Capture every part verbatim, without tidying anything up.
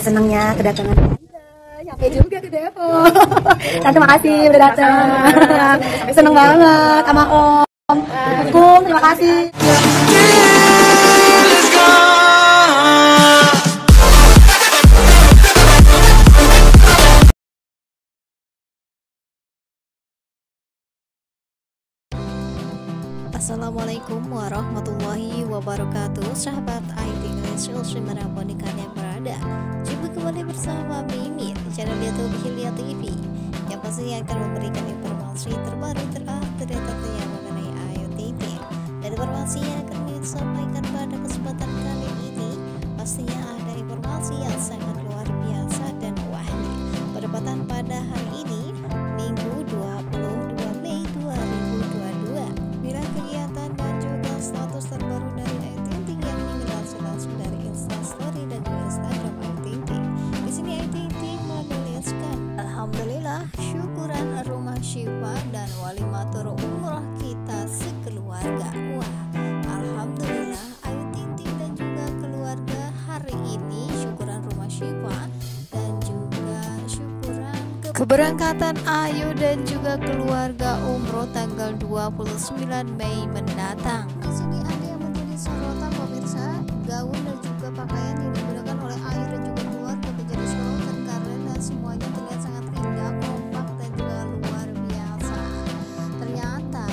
senangnya kedatangan sampai juga ke Depok. Tante makasih udah datang. Seneng banget sama Om. Kum, terima kasih. Assalamualaikum warahmatullahi wabarakatuh. Sahabat I T News dimanapun kalian berada, jumpa kembali bersama Mimin di channel YouTube Hilya T V yang pasti akan memberikan informasi terbaru terupdate tentunya mengenai Ayu Ting Ting. Dan informasi yang akan Mimin sampaikan pada kesempatan kali ini pastinya ada informasi yang sangat luar biasa dan wahni berdapatan pada hari ini Minggu dua puluh dua Mei dua ribu dua puluh dua. Bila kegiatan dan juga status terbaru dari Ayu Ting Ting yang dilansir langsung dari Instastory dan juga Instagram Ayu Ting Ting. Di sini Ayu Ting Ting menuliskan, alhamdulillah syukuran rumah Syifa dan walimatur umroh kita sekeluarga. Wah, alhamdulillah Ayu Ting Ting dan juga keluarga hari ini syukuran rumah Syifa dan juga syukuran ke keberangkatan Ayu dan juga keluarga umroh tanggal dua puluh sembilan Mei mendatang. Di sini ada yang menjadi sorotan pemirsa, gaun dan juga pakaian yang digunakan oleh Ayu dan juga keluarga menjadi sorotan karena semuanya terlihat sangat indah, kompak dan juga luar biasa. Ternyata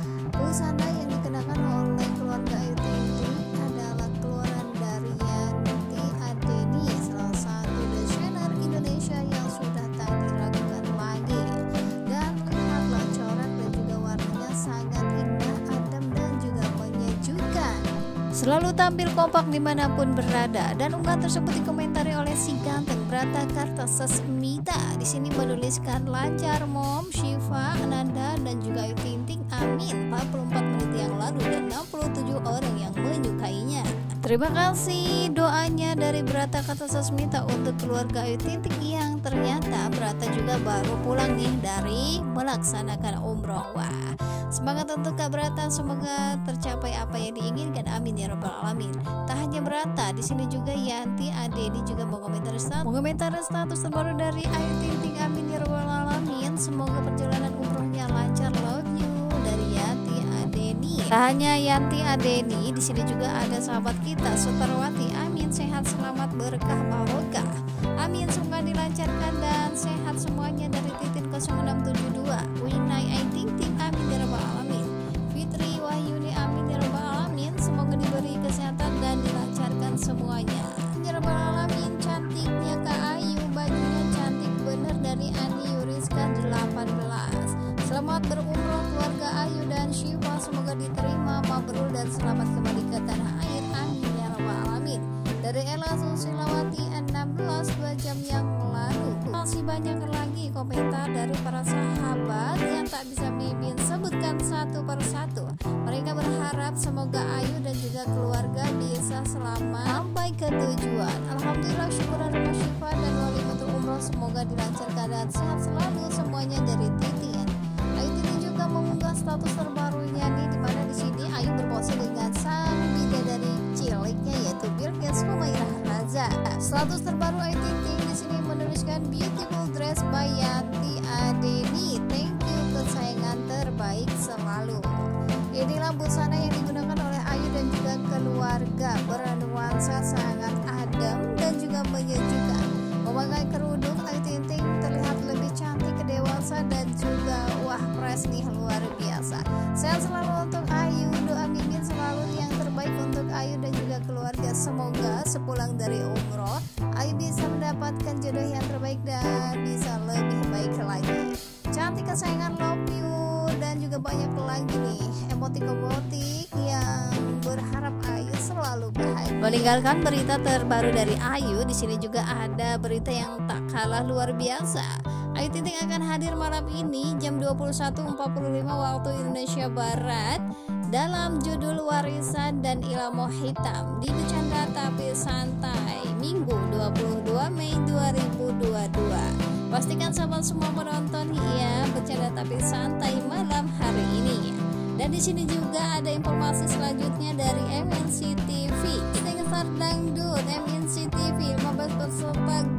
busana yang dikenakan oleh keluarga Ayu Ting Ting adalah keluaran dari Yanti Adeni, salah satu desainer Indonesia yang sudah tak diragukan lagi. Dan lihatlah corak dan juga warnanya sangat indah, adem dan juga menyejukkan. Selalu tampil kompak dimanapun berada, dan unggahan tersebut dikomentari oleh si ganteng Brata Kartasasmita. Di sini menuliskan lancar Mom, Syifa, Ananda dan juga Ayu Ting Ting. Amin. empat puluh empat menit yang lalu dan enam puluh tujuh orang yang menyukainya. Terima kasih doanya dari Brata Kartasasmita untuk keluarga Ayu Ting Ting yang ternyata Brata juga baru pulang nih dari melaksanakan umroh. Wah, semangat untuk Kak Brata, semoga tercapai apa yang diinginkan. Amin ya rabbal alamin. Tak hanya Brata, di sini juga Yanti Adeni juga mengomentari status, mengomentari status terbaru dari Ayu Ting Ting. Amin ya rabbal alamin. Semoga perjalanan umrohnya lancar. Love you dari Yanti Adeni. Tak hanya Yanti Adeni, di sini juga ada sahabat kita Sutarwati. Amin, sehat selamat berkah barokah. Amin, semoga dilancarkan dan sehat semuanya dari Titin nol enam tujuh dua. Winai Ayu Ting Ting. Amin ya rabbal alamin. Fitri Wahyuni. Amin ya rabbal alamin. Semoga diberi kesehatan dan dilancarkan semuanya. Ya rabbal alamin. Cantiknya Kak Ayu, bajunya cantik bener dari Ani Yuriska delapan belas. Selamat berumroh keluarga Ayu dan Syifa, semoga diterima mabrur dan selamat kembali ke tanah air. Amin ya rabbal alamin. Dari Ella Susilawati enam belas dua jam yang lalu. Masih banyak lagi komentar dari para sahabat yang tak bisa Mimin sebutkan satu persatu. Mereka berharap semoga Ayu dan juga keluarga bisa selamat sampai ke tujuan. Alhamdulillah syukuran rumah Syifa dan walimatul umroh semoga dilancarkan dan sehat selalu semuanya dari Titin. Ayu Ting Ting juga mengunggah status terbarunya nih, dimana di sini Ayu berpose dengan sang bidadari ciliknya yaitu Bilqis Humairah Raza. Status terbaru Ayu Ting Ting di sini menuliskan beautiful dress by Yanti Adeni. Thank you kesayangan terbaik selalu. Inilah busana yang digunakan oleh Ayu dan juga keluarga, bernuansa sangat adem dan juga menyejukkan. Memakai kerudung, Ayu Ting Ting terlihat lebih cantik, dewasa dan juga wah fresh nih, luar biasa. Sehat selalu untuk Ayu, doa Mimin selalu yang terbaik untuk Ayu dan juga keluarga. Semoga sepulang dari umroh Ayu bisa mendapatkan jodoh yang terbaik dan bisa lebih baik lagi. Cantik kesayangan, love you, dan juga banyak lagi nih emotik-emotik yang berharap Ayu selalu bahagia. Meninggalkan berita terbaru dari Ayu, di sini juga ada berita yang tak kalah luar biasa. Ayu Ting Ting akan hadir malam ini jam dua puluh satu empat puluh lima waktu Indonesia Barat dalam judul Warisan dan Ilmu Hitam di Bercanda Tapi Santai Minggu dua puluh dua Mei dua ribu dua puluh dua. Pastikan sahabat semua menonton ya Bercanda Tapi Santai malam hari ini. Dan di sini juga ada informasi selanjutnya dari M N C T V. Singstar Dangdut M N C T V lima belas peserta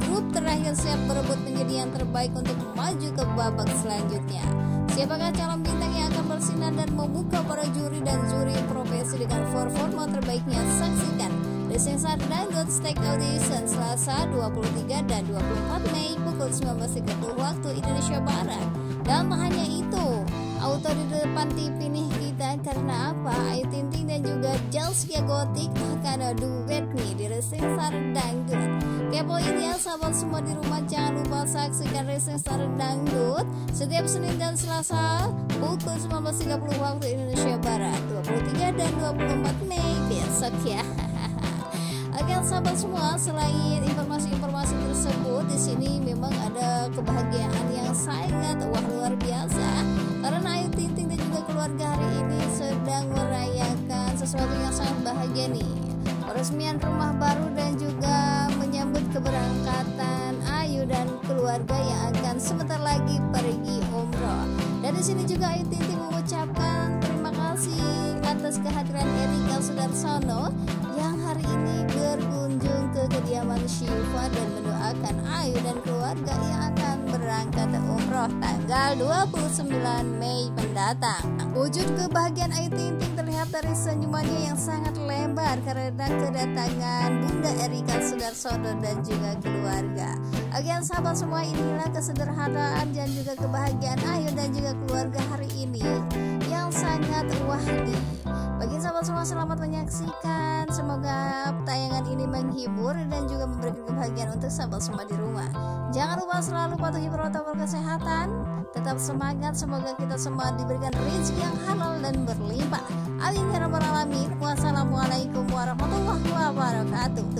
agar siap berebut menjadi yang terbaik untuk maju ke babak selanjutnya. Siapakah calon bintang yang akan bersinar dan membuka para juri dan juri profesi dengan performa terbaiknya? Saksikan Racing Star Dangdut Stage Audition Selasa dua puluh tiga dan dua puluh empat Mei pukul sembilan belas tiga puluh waktu Indonesia Barat. Dan tak hanya itu, auto di depan T V nih kita, karena apa? Ayu Ting Ting dan juga Zaskia Gotik akan ada duet nih di Racing Star Dangdut. Kepoin ya sahabat semua di rumah, jangan lupa saksikan Racing Star Dangdut setiap Senin dan Selasa pukul sembilan belas tiga puluh waktu Indonesia Barat, dua puluh tiga dan dua puluh empat Mei besok ya. Oke sahabat semua, selain informasi-informasi tersebut, di sini memang ada kebahagiaan yang sangat wah luar biasa, karena Ayu Ting Ting dan juga keluarga hari ini sedang merayakan sesuatu yang sangat bahagia nih, peresmian rumah baru dan juga menyambut keberangkatan Ayu dan keluarga yang akan sebentar lagi pergi umroh. Dan di sini juga Ayu Ting Ting mengucapkan terima kasih atas kehadiran Erika Sudarsono yang hari ini berkunjung ke kediaman Syifa dan mendoakan Ayu dan keluarga yang akan berangkat umroh tanggal dua puluh sembilan Mei mendatang. Wujud kebahagiaan Ayu Ting Ting terlihat dari senyumannya yang sangat lebar karena kedatangan Bunda Erika Sudarsono dan juga keluarga. Oke sahabat semua, inilah kesederhanaan dan juga kebahagiaan Ayu dan juga keluarga hari ini yang sangat wahdi. Bagi sahabat semua, selamat menyaksikan. Semoga tayangan ini menghibur dan juga memberikan kebahagiaan untuk sahabat semua di rumah. Jangan lupa selalu patuhi protokol kesehatan. Tetap semangat, semoga kita semua diberikan rezeki yang halal dan berlimpah. Amin ya rabbal alamin. Wassalamualaikum warahmatullahi wabarakatuh.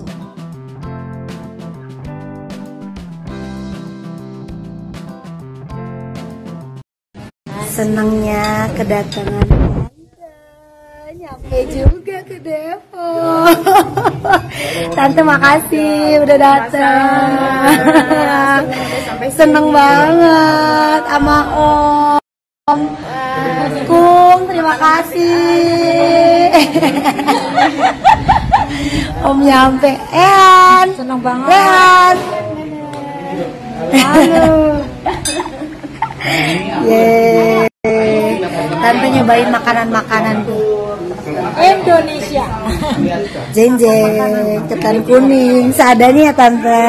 Senangnya kedatangan nyampe juga ke Depok. Tante makasih udah datang. Seneng banget sama Om. Kung, terima kasih. Om nyampe. Ehan. Seneng banget. Ehan. Halo. Yeay. Tante nyobain makanan-makanan Indonesia. Jeng jeng, ketan kuning seadanya ya Tante.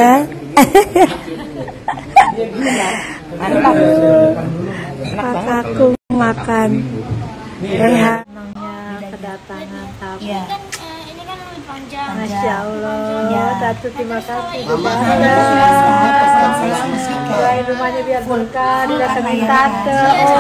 Aku makan. Senangnya kedatangan tamu. Ini kan panjang. Masya Allah, Ya. Tante terima kasih. Mama Doain rumahnya biar berkah, didatengin Tante.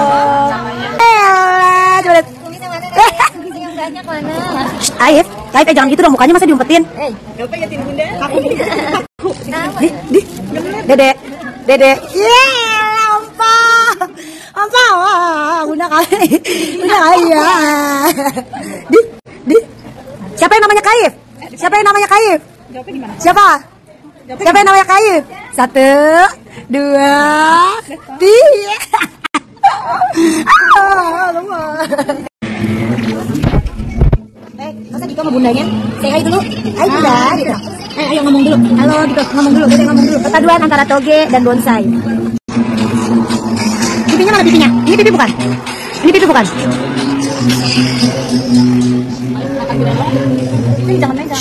Banyak mana? Aif, Aif, eh jangan gitu dong, mukanya masa diumpetin. Eh, Gak pengen bunda. Di, di, Dede, Dede. Yeay, Ompa, Ompa, wah, bunda kali, bunda kaya. Di, di, siapa yang namanya Kaif? Siapa yang namanya Kaif? Siapa? Siapa yang namanya Kaif? Satu, dua, tiga. Ah, lemah. Eh, masa gitu sama bundanya? Saya hai dulu. Hai bunda, gitu. Eh, ayo ngomong dulu. Halo, gitu. Ngomong dulu, kita ngomong dulu. Perpaduan antara toge dan bonsai. Pipinya mana pipinya? Ini pipi bukan? Ini pipi bukan? Ini jangan megang.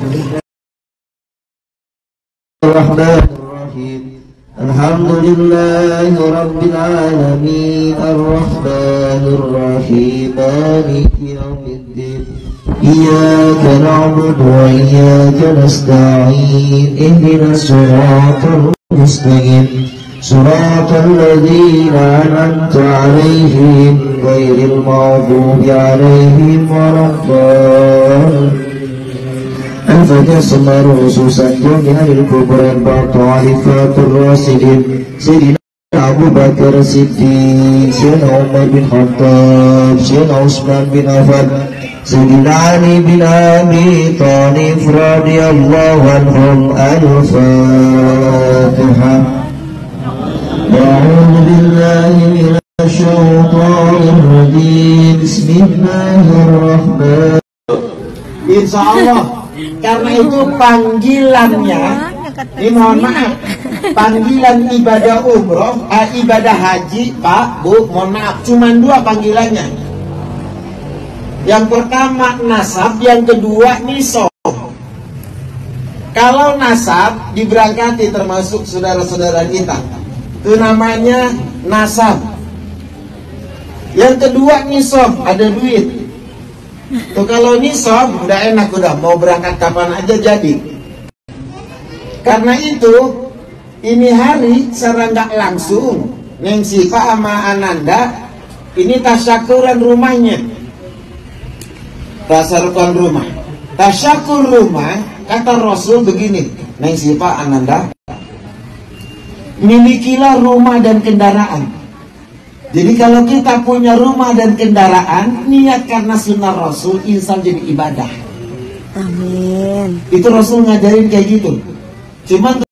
Bismillahirrahmanirrahim. Alhamdulillahi rabbil alamin arrahmanirrahim maliki yaumiddin iyyaka na'budu wa iyyaka nasta'in ihdinas siratal mustaqim siratal ladzina an'amta 'alaihim ghairil maghdubi 'alaihim waladdallin. فجسم رؤوسا جميع الكبر الباط عرفات الراشدين سيدنا أبو بكر الصديق سيدنا عمر بن الخطاب سيدنا عثمان بن عفان سيدنا علي بن أبي طالب رضي الله عنهم. الفاتحة. أعوذ بالله من الشيطان الرجيم بسم الله الرحمن. Insya Allah. Karena itu panggilannya Ini mohon maaf, panggilan ibadah umroh, eh, ibadah haji, Pak, Bu, mohon maaf, cuma dua panggilannya. Yang pertama nasab, yang kedua nisab. Kalau nasab diberangkati termasuk saudara-saudara kita, itu namanya nasab. Yang kedua nisab, ada duit. Tuh kalau nisab udah enak, udah mau berangkat kapan aja jadi. Karena itu ini hari secara nggak langsung Neng Siva sama Ananda ini tasyakuran rumahnya, tasyakuran rumah, tasyakur rumah. Kata Rasul begini, Neng Siva, Ananda, milikilah rumah dan kendaraan. Jadi kalau kita punya rumah dan kendaraan, niat karena sunnah Rasul, insan jadi ibadah. Amin. Itu Rasul ngajarin kayak gitu. Cuman